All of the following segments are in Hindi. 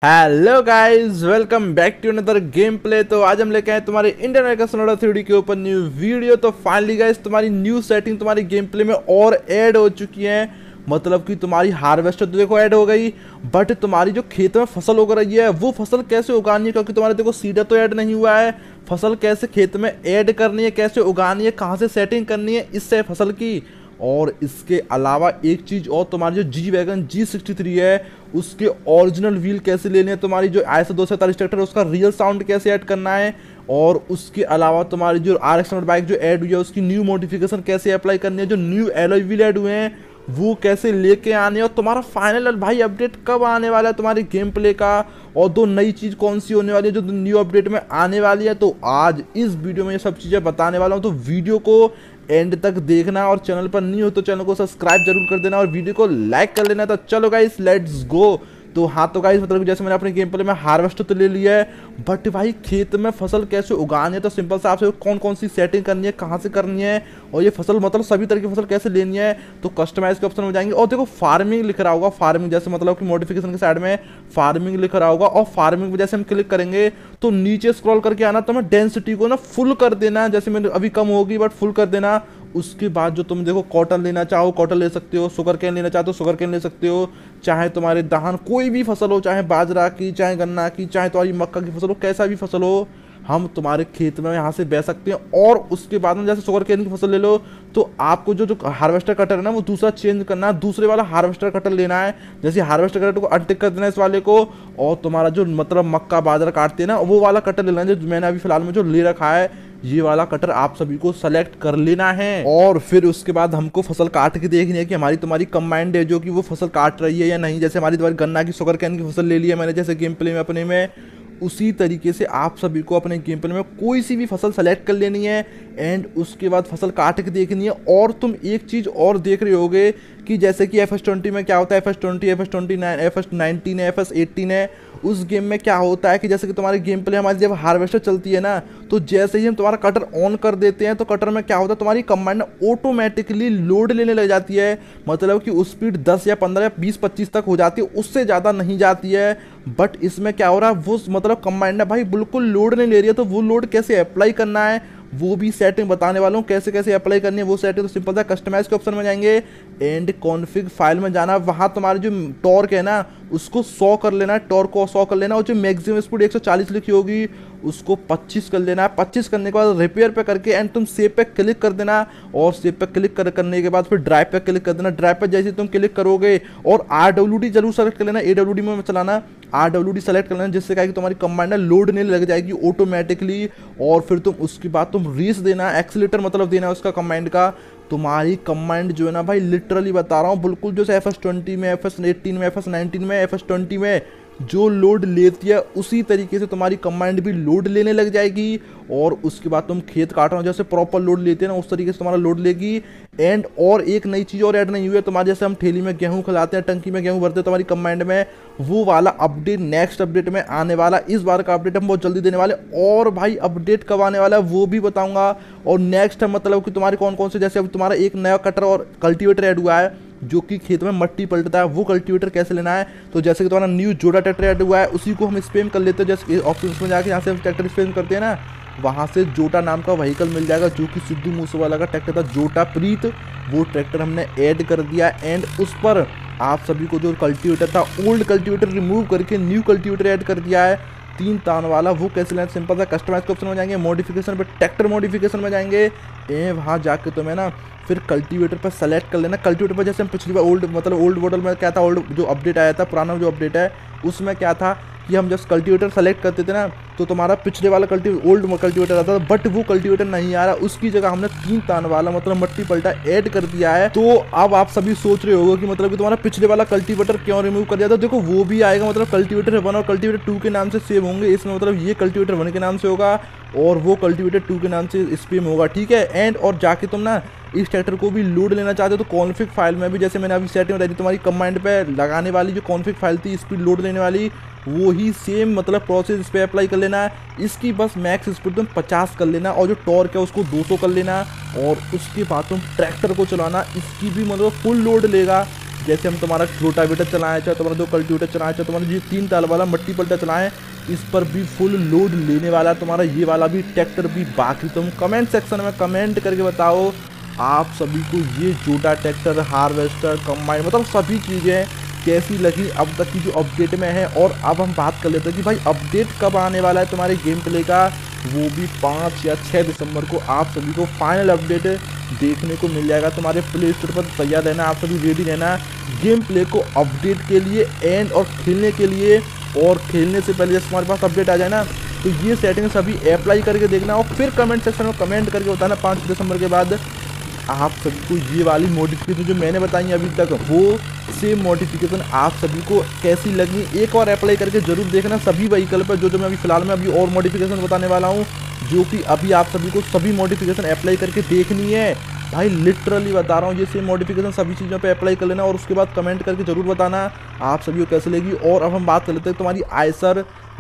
Hello guys, welcome back to another gameplay. तो आज हम लेके आए तुम्हारे इंडियन वेहिकल सोनाटा 3D के ऊपर न्यू वीडियो। तो फाइनली गाइस तुम्हारी न्यू सेटिंग तुम्हारी गेम प्ले में और ऐड हो चुकी है। मतलब कि तुम्हारी हार्वेस्टर तो देखो ऐड हो गई, बट तुम्हारी जो खेत में फसल उग रही है वो फसल कैसे उगानी है, क्योंकि तुम्हारे देखो सीडर तो ऐड नहीं हुआ है। फसल कैसे खेत में ऐड करनी है, कैसे उगानी है, कहाँ से सेटिंग करनी है इससे फसल की। और इसके अलावा एक चीज़ और, तुम्हारी जो जी वैगन G63 है उसके ओरिजिनल व्हील कैसे लेने हैं, तुम्हारी जो ISO 247 ट्रैक्टर है उसका रियल साउंड कैसे ऐड करना है, और उसके अलावा तुम्हारी जो RX बाइक जो ऐड हुई है उसकी न्यू मॉडिफिकेशन कैसे अप्लाई करनी है, जो न्यू एलॉय व्हील ऐड हुए हैं वो कैसे लेके आने, और तुम्हारा फाइनल भाई अपडेट कब आने वाला है तुम्हारी गेम प्ले का, और दो नई चीज़ कौन सी होने वाली है जो न्यू अपडेट में आने वाली है। तो आज इस वीडियो में ये सब चीज़ें बताने वाला हूँ, तो वीडियो को एंड तक देखना, और चैनल पर नहीं हो तो चैनल को सब्सक्राइब जरूर कर देना और वीडियो को लाइक कर लेना। तो चलो गाइस लेट्स गो। तो हाँ तो गाइस मतलब जैसे मैंने अपने गेम प्ले में हार्वेस्टर तो ले लिया है, बट भाई खेत में फसल कैसे उगानी है, तो सिंपल सा आपसे कौन कौन सी सेटिंग करनी है, कहाँ से करनी है, और ये फसल मतलब सभी तरह की फसल कैसे लेनी है, तो कस्टमाइज के ऑप्शन में जाएंगे। और देखो फार्मिंग लिख रहा होगा, फार्मिंग जैसे मतलब कि मॉडिफिकेशन के साइड में फार्मिंग लिख रहा होगा, और फार्मिंग में जैसे हम क्लिक करेंगे तो नीचे स्क्रॉल करके आना, तो हमें डेंसिटी को ना फुल कर देना, जैसे मैंने अभी कम होगी बट फुल कर देना। उसके बाद जो तुम देखो कॉटन लेना चाहो कॉटन ले सकते हो, शुगर कैन लेना चाहो तो शुगर कैन ले सकते हो, चाहे तुम्हारे धान कोई भी फसल हो, चाहे बाजरा की, चाहे गन्ना की, चाहे तुम्हारी मक्का की फसल हो, कैसा भी फसल हो हम तुम्हारे खेत में यहाँ से बह सकते हैं। और उसके बाद में जैसे शुगर कैन की फसल ले लो तो आपको जो जो हार्वेस्टर कटर है ना वो दूसरा चेंज करना है, दूसरे वाला हार्वेस्टर कटर लेना है। जैसे हार्वेस्टर कटर को अनटिक कर देना है इस वाले को, और तुम्हारा जो मतलब मक्का बाजरा काटते हैं ना वो वाला कटर लेना है, जो मैंने अभी फिलहाल में जो ले रखा है ये वाला कटर आप सभी को सेलेक्ट कर लेना है। और फिर उसके बाद हमको फसल काट के देखनी है कि हमारी तुम्हारी कंबाइंड है जो कि वो फसल काट रही है या नहीं। जैसे हमारी तुम्हारी गन्ना की शुगर कैन की फसल ले ली है मैंने जैसे गेम प्ले में अपने में, उसी तरीके से आप सभी को अपने गेम प्ले में कोई सी भी फसल सेलेक्ट कर लेनी है एंड उसके बाद फसल काट के देखनी है। और तुम एक चीज़ और देख रहे होगे कि जैसे कि FS20 में क्या होता है, FS20, FS29, FS19 है, FS18 है, उस गेम में क्या होता है कि जैसे कि तुम्हारी गेम प्ले हमारी जब हार्वेस्टर चलती है ना तो जैसे ही हम तुम्हारा कटर ऑन कर देते हैं तो कटर में क्या होता है तुम्हारी कंबाइंड ऑटोमेटिकली लोड लेने लग जाती है। मतलब कि उस स्पीड 10 या 15 या 20-25 तक हो जाती है, उससे ज़्यादा नहीं जाती है। बट इसमें क्या हो रहा है वो मतलब कंबाइंड भाई बिल्कुल लोड नहीं ले रही है, तो वो लोड कैसे अप्लाई करना है वो भी सेटिंग बताने वाला हूँ, कैसे कैसे अप्लाई करनी है वो सेटिंग। तो सिंपल सा कस्टमाइज के ऑप्शन में जाएंगे एंड कॉन्फ़िग फाइल में जाना, वहाँ तुम्हारी जो टॉर्क है ना उसको 100 कर लेना है, टॉर्क को 100 कर लेना, और जो मैक्सिमम स्पीड 140 लिखी होगी उसको 25 कर लेना है। 25 करने के बाद रिपेयर पे करके एंड तुम सेव पे क्लिक कर देना, और सेव पे क्लिक करने के बाद फिर ड्राइव पे क्लिक कर देना। ड्राइव पे जैसे तुम क्लिक करोगे और RWD जरूर सेलेक्ट कर लेना, AWD में चलाना, RWD सेलेक्ट कर लेना, जिससे क्या कि तुम्हारी कंबाइंड लोड नहीं लग जाएगी ऑटोमेटिकली। और फिर तुम उसके बाद तुम रेस देना, एक्सीलेटर मतलब देना उसका कंबाइंड का। तुम्हारी कंबाइंड जो है ना भाई लिटरली बता रहा हूँ बिल्कुल जो FS20 में, FS18 में, FS19 में, FS20 में जो लोड लेती है उसी तरीके से तुम्हारी कंबाइंड भी लोड लेने लग जाएगी। और उसके बाद तुम खेत काट रहे हो जैसे प्रॉपर लोड लेते हैं ना उस तरीके से तुम्हारा लोड लेगी। एंड और एक नई चीज़ और ऐड नहीं हुई है तुम्हारे, जैसे हम ठेली में गेहूं खिलाते हैं, टंकी में गेहूं भरते हैं तुम्हारी कंबाइंड में, वो वाला अपडेट नेक्स्ट अपडेट में आने वाला। इस बार का अपडेट हम बहुत जल्दी देने वाले, और भाई अपडेट कब आने वाला है वो भी बताऊंगा। और नेक्स्ट है मतलब कि तुम्हारे कौन कौन से, जैसे अब तुम्हारा एक नया कटर और कल्टीवेटर ऐड हुआ है जो कि खेत में मट्टी पलटता है, वो कल्टीवेटर कैसे लेना है। तो जैसे कि तुम्हारा न्यू जोड़ा ट्रैक्टर ऐड हुआ है उसी को हम स्पैम कर लेते हैं, जैसे ऑप्शन में जाके यहाँ से हम ट्रैक्टर स्पैम करते हैं ना वहाँ से जोटा नाम का व्हीकल मिल जाएगा जो कि सिद्धू मूसेवाला का ट्रैक्टर था, जोटा प्रीत, वो ट्रैक्टर हमने ऐड कर दिया। एंड उस पर आप सभी को जो कल्टीवेटर था ओल्ड कल्टीवेटर रिमूव करके न्यू कल्टीवेटर ऐड कर दिया है 3 तान वाला। वो कैसे लेना, सिंपल सा कस्टमाइज के ऑप्शन में जाएंगे, मॉडिफिकेशन पे ट्रैक्टर मॉडिफिकेशन में जाएंगे, वहाँ जाके तुम्हें ना फिर कल्टीवेटर पर सेलेक्ट कर लेना। कल्टीवेटर पर जैसे हम पिछली बार ओल्ड मॉडल में क्या था, ओल्ड जो अपडेट आया था, पुराना जो अपडेट है उसमें क्या था कि हम जब कल्टीवेटर सेलेक्ट करते थे ना तो तुम्हारा पिछले वाला ओल्ड कल्टीवेटर आता था, बट वो कल्टीवेटर नहीं आ रहा, उसकी जगह हमने 3 तान वाला मतलब मट्टी पलटा ऐड कर दिया है। तो अब आप सभी सोच रहे होगे कि मतलब कि तुम्हारा पिछले वाला कल्टीवेटर क्यों रिमूव कर दिया था। देखो वो भी आएगा, मतलब कल्टीवेटर 1 और कल्टीवेटर 2 के नाम से सेव होंगे इसमें, मतलब ये कल्टीवेटर 1 के नाम से होगा और वो कल्टीवेटर 2 के नाम से स्पैम होगा, ठीक है। एंड और जाके तुम ना इस ट्रैक्टर को भी लोड लेना चाहते हो तो कॉन्फ़िग फाइल में भी जैसे मैंने अभी सेटिंग बताई थी तुम्हारी कंबाइंड पे लगाने वाली जो कॉन्फ़िग फाइल थी स्पीड लोड लेने वाली, वो ही सेम मतलब प्रोसेस इस पर अप्लाई कर लेना है। इसकी बस मैक्स स्पीड तुम 50 कर लेना और जो टॉर्क है उसको 200 कर लेना, और उसके बाद तुम ट्रैक्टर को चलाना, इसकी भी मतलब फुल लोड लेगा जैसे हम तुम्हारा रोटावेटर चलाएं, चाहे तुम्हारा दो कल्टीवेटर चलाएं, चाहे तुम्हारा जो 3 ताल वाला मट्टी पलटा चलाएं, इस पर भी फुल लोड लेने वाला तुम्हारा ये वाला भी ट्रैक्टर भी। बाकी तुम कमेंट सेक्शन में कमेंट करके बताओ आप सभी को ये जोटा ट्रैक्टर, हार्वेस्टर, कंबाइन मतलब सभी चीज़ें कैसी लगी अब तक की जो अपडेट में है। और अब हम बात कर लेते हैं कि भाई अपडेट कब आने वाला है तुम्हारे गेम प्ले का, वो भी 5 या 6 दिसंबर को आप सभी को फाइनल अपडेट देखने को मिल जाएगा तुम्हारे प्ले स्टोर पर। तैयार रहना, आप सभी रेडी रहना गेम प्ले को अपडेट के लिए एंड और खेलने के लिए। और खेलने से पहले जैसे तुम्हारे पास अपडेट आ जाए ना, तो ये सेटिंग सभी अप्लाई करके देखना और फिर कमेंट सेक्शन में कमेंट करके बताना 5 दिसंबर के बाद आप सभी को ये वाली मॉडिफिकेशन जो मैंने बताई अभी तक, वो सेम मॉडिफिकेशन आप सभी को कैसी लगी। एक और अप्लाई करके जरूर देखना सभी व्हीकल पर, जो मैं अभी फिलहाल में अभी और मॉडिफिकेशन बताने वाला हूँ, जो कि अभी आप सभी को सभी मॉडिफिकेशन अप्लाई करके देखनी है। भाई लिटरली बता रहा हूँ, ये सेम मॉडिफिकेशन सभी चीज़ों पे अप्लाई कर लेना और उसके बाद कमेंट करके जरूर बताना आप सभी को कैसे लगी। और अब हम बात कर लेते हैं तुम्हारी आयसर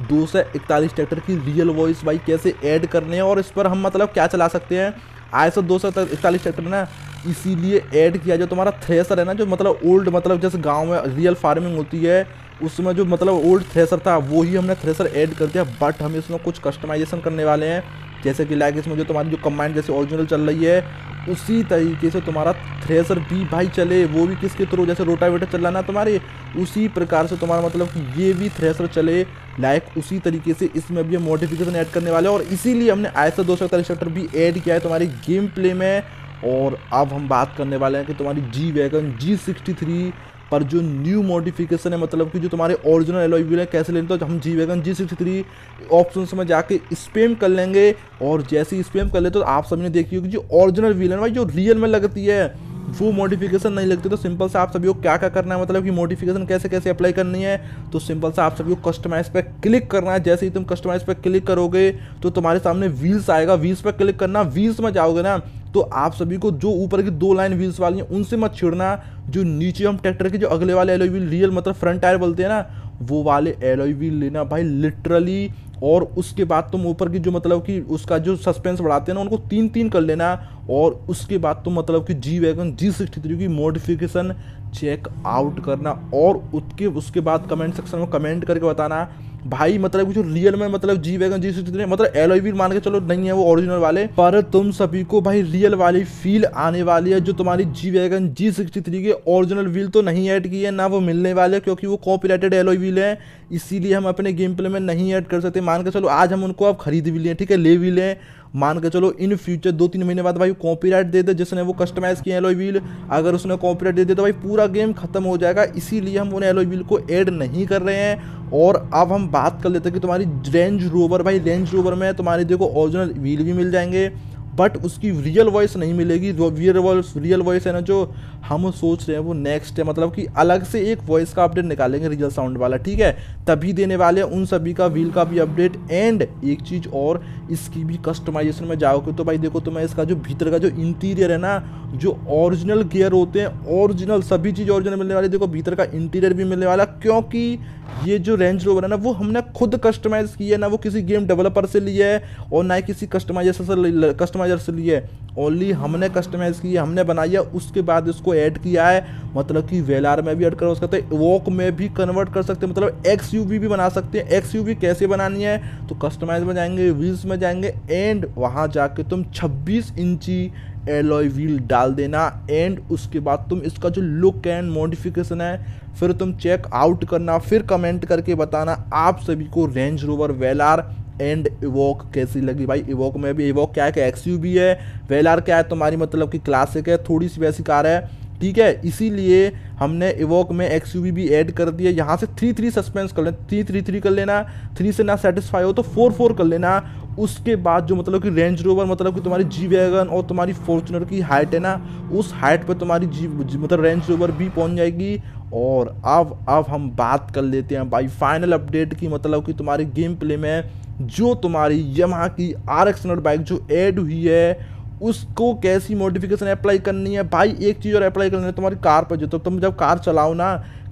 241 ट्रैक्टर की रियल वॉइस भाई कैसे ऐड करने हैं और इस पर हम मतलब क्या चला सकते हैं। आयसर 241 ट्रैक्टर ना इसीलिए ऐड किया जो तुम्हारा थ्रेसर है ना, जो मतलब ओल्ड मतलब जैसे गांव में रियल फार्मिंग होती है उसमें जो मतलब ओल्ड थ्रेसर था वो ही हमने थ्रेसर ऐड कर दिया। बट हम इसमें कुछ कस्टमाइजेशन करने वाले हैं, जैसे कि लाइक इसमें जो तुम्हारी जो कंबाइन जैसे ओरिजिनल चल रही है उसी तरीके से तुम्हारा थ्रेसर भी भाई चले, वो भी किसके थ्रू, जैसे रोटावेटर चल रहा ना तुम्हारे उसी प्रकार से तुम्हारा मतलब कि ये भी थ्रेसर चले लाइक उसी तरीके से इसमें भी हम मॉडिफिकेशन ऐड करने वाले हैं। और इसीलिए हमने आयसर 241 ट्रैक्टर भी ऐड किया है तुम्हारी गेम प्ले में। और अब हम बात करने वाले हैं कि तुम्हारी जी वैगन G63 पर जो न्यू मॉडिफिकेशन है, मतलब कि जो तुम्हारे ओरिजिनल एलॉय व्हील है कैसे लेते हो, तो हम जी वैगन G63 ऑप्शंस में जाके स्पैम कर लेंगे। और जैसे ही स्पैम कर लेते तो आप सभी ने देखी होगी जो ओरिजिनल व्हील है भाई जो रियल में लगती है वो मॉडिफिकेशन नहीं लगती। तो सिंपल से आप सभी को क्या क्या करना है, मतलब कि मॉडिफिकेशन कैसे कैसे अप्लाई करनी है, तो सिंपल से आप सभी को कस्टमाइज पे क्लिक करना है। जैसे ही तुम कस्टमाइज पे क्लिक करोगे तो तुम्हारे सामने व्हील्स आएगा, व्हील्स पे क्लिक करना, व्हील्स में जाओगे ना तो आप सभी को जो ऊपर की 2 लाइन व्हील्स वाली हैं उनसे मत छिड़ना, जो नीचे हम ट्रैक्टर के जो अगले वाले एलॉय व्हील रियल मतलब फ्रंट टायर बोलते हैं ना, वो वाले एलॉय व्हील लेना भाई लिटरली। और उसके बाद तुम ऊपर की जो मतलब कि उसका जो सस्पेंस बढ़ाते हैं ना उनको 3-3 कर लेना। और उसके बाद तुम मतलब कि जी वैगन G63 की मॉडिफिकेशन चेक आउट करना और उसके बाद कमेंट सेक्शन में कमेंट करके बताना भाई मतलब जो रियल में मतलब जी वैगन G63 मतलब एलॉय व्हील मान के चलो नहीं है वो ओरिजिनल वाले, पर तुम सभी को भाई रियल वाली फील आने वाली है। जो तुम्हारी जी वैगन G63 के ओरिजिनल व्हील तो नहीं ऐड की है ना वो मिलने वाले, क्योंकि वो कॉपीराइटेड एलॉय व्हील है, इसीलिए हम अपने गेम प्ले में नहीं ऐड कर सकते। मान के चलो आज हम उनको अब खरीद भी लें, ठीक है, ले भी लें, मान के चलो इन फ्यूचर 2-3 महीने बाद भाई कॉपीराइट दे दे जिसने वो कस्टमाइज किया एलॉय व्हील, अगर उसने कॉपीराइट दे दे तो भाई पूरा गेम खत्म हो जाएगा। इसीलिए हम उन एलॉय व्हील को ऐड नहीं कर रहे हैं। और अब हम बात कर लेते हैं कि तुम्हारी रेंज रोवर, भाई रेंज रोवर में तुम्हारी देखो ओरिजिनल व्हील भी मिल जाएंगे बट उसकी रियल वॉइस नहीं मिलेगी। जो रियल वॉइस है ना जो हम सोच रहे हैं वो नेक्स्ट है, मतलब कि अलग से एक वॉइस का अपडेट निकालेंगे रियल साउंड वाला, ठीक है, तभी देने वाले हैं उन सभी का व्हील का भी अपडेट। एंड एक चीज़ और, इसकी भी कस्टमाइजेशन में जाओगे तो भाई देखो तुम्हें इसका जो भीतर का जो इंटीरियर है ना, जो ओरिजिनल गियर होते हैं ओरिजिनल सभी चीज़ ओरिजिनल मिलने वाली, देखो भीतर का इंटीरियर भी मिलने वाला, क्योंकि ये जो रेंज रोवर है ना वो हमने खुद कस्टमाइज की है, ना वो किसी गेम डेवलपर से ली है और ना ही किसी कस्टमाइजर से ली है, ओनली हमने कस्टमाइज की है, हमने बनाई है, उसके बाद इसको ऐड किया है। मतलब कि वेलार में भी ऐड कर सकते हैं, इवोक में भी कन्वर्ट कर सकते हैं, मतलब XUV भी बना सकते हैं। XUV कैसे बनानी है तो कस्टमाइज में जाएंगे, व्हील्स में जाएंगे एंड वहाँ जाके तुम 26 इंची एलॉय व्हील डाल देना। एंड उसके बाद तुम इसका जो लुक एंड मॉडिफिकेशन है फिर तुम चेक आउट करना, फिर कमेंट करके बताना आप सभी को Range Rover Velar and Evoque कैसी लगी। भाई इवोक में भी, इवोक क्या है कि XUV है, वेलार क्या है तुम्हारी मतलब कि क्लासिक है, थोड़ी सी वैसी कार है, ठीक है, इसीलिए हमने इवोक में XUV भी ऐड कर दिया। यहाँ से 3-3 सस्पेंस कर लेना, 3-3 कर लेना, 3 से ना सेटिस्फाई हो तो 4-4 कर लेना। उसके बाद जो मतलब कि रेंज रोवर मतलब कि तुम्हारी जी वैगन और तुम्हारी फॉर्च्यूनर की हाइट है ना, उस हाइट पे तुम्हारी मतलब रेंज रोवर भी पहुंच जाएगी। और अब हम बात कर लेते हैं भाई फाइनल अपडेट की, मतलब कि तुम्हारी गेम प्ले में जो तुम्हारी यामाहा की RX 100 बाइक जो ऐड हुई है उसको कैसी मॉडिफिकेशन अप्लाई करनी है। भाई एक चीज़ और अप्लाई करनी है तुम्हारी कार पर, जो तो तुम जब कार चलाओ ना,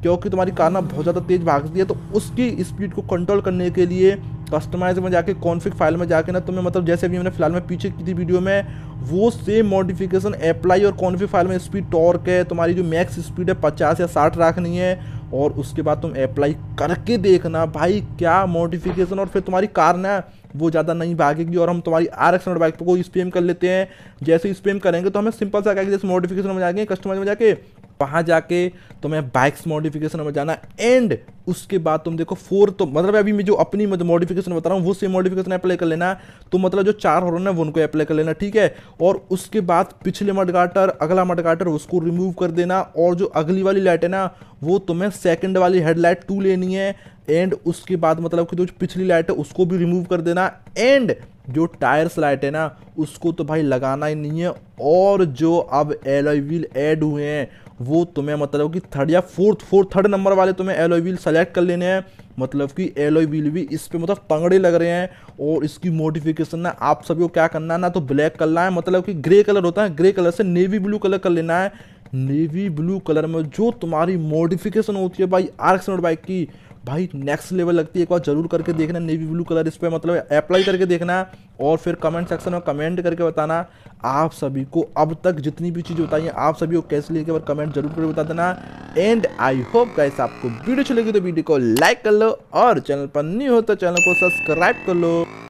क्योंकि तुम्हारी कार ना बहुत ज़्यादा तेज़ भागती है। तो उसकी स्पीड को कंट्रोल करने के लिए कस्टमाइज में जाके कॉन्फ़िग फाइल में जाके ना तुम्हें मतलब जैसे अभी मैंने फिलहाल में पीछे की थी वीडियो में वो सेम मॉडिफिकेशन अप्लाई और कॉन्फ़िग फाइल में स्पीड टॉर्क है, तुम्हारी जो मैक्स स्पीड है 50 या 60 रखनी है और उसके बाद तुम अप्लाई करके देखना भाई क्या मॉडिफिकेशन, और फिर तुम्हारी कार ना वो ज़्यादा नहीं भागेगी। और हम तुम्हारी RX बाइक को स्पैम कर लेते हैं। जैसे स्पैम करेंगे तो हमें सिंपल सा क्या जैसे मॉडिफिकेशन में जाएंगे कस्टमाइज में जाके वहाँ जाके तुम्हें बाइक्स मॉडिफिकेशन में जाना एंड उसके बाद तुम देखो 4 तो मतलब अभी मैं जो अपनी मॉडिफिकेशन बता रहा हूँ वो सेम मॉडिफिकेशन अप्लाई कर लेना। तो मतलब जो 4 हॉर्न है वो उनको अप्लाई कर लेना, ठीक है। और उसके बाद पिछले मडगाटर अगला मडगाटर उसको रिमूव कर देना और जो अगली वाली लाइट है ना वो तुम्हें सेकंड वाली हेडलाइट 2 लेनी है एंड उसके बाद मतलब कि जो पिछली लाइट है उसको भी रिमूव कर देना एंड जो टायर्स लाइट है ना उसको तो भाई लगाना ही नहीं है। और जो अब एलॉय व्हील ऐड हुए हैं वो तुम्हें मतलब कि थर्ड नंबर वाले तुम्हें एलॉय व्हील सेलेक्ट कर लेने हैं। मतलब कि एलॉय व्हील भी इस पे मतलब तंगड़े लग रहे हैं। और इसकी मॉडिफिकेशन ना आप सभी को क्या करना है ना तो ब्लैक करना है, मतलब कि ग्रे कलर होता है, ग्रे कलर से नेवी ब्लू कलर कर लेना है। नेवी ब्लू कलर में जो तुम्हारी मॉडिफिकेशन होती है भाई RX बाइक की भाई नेक्स्ट लेवल लगती है। एक बार जरूर करके देखना नेवी ब्लू कलर इस पर मतलब अप्लाई करके देखना और फिर कमेंट सेक्शन में कमेंट करके बताना आप सभी को अब तक जितनी भी चीज़ें बताई हैं आप सभी को कैसे लगी, एक कमेंट जरूर करके बता देना। एंड आई होप गाइस आपको वीडियो अच्छी लगी तो वीडियो को लाइक कर लो और चैनल पर न्यू हो तो चैनल को सब्सक्राइब कर लो।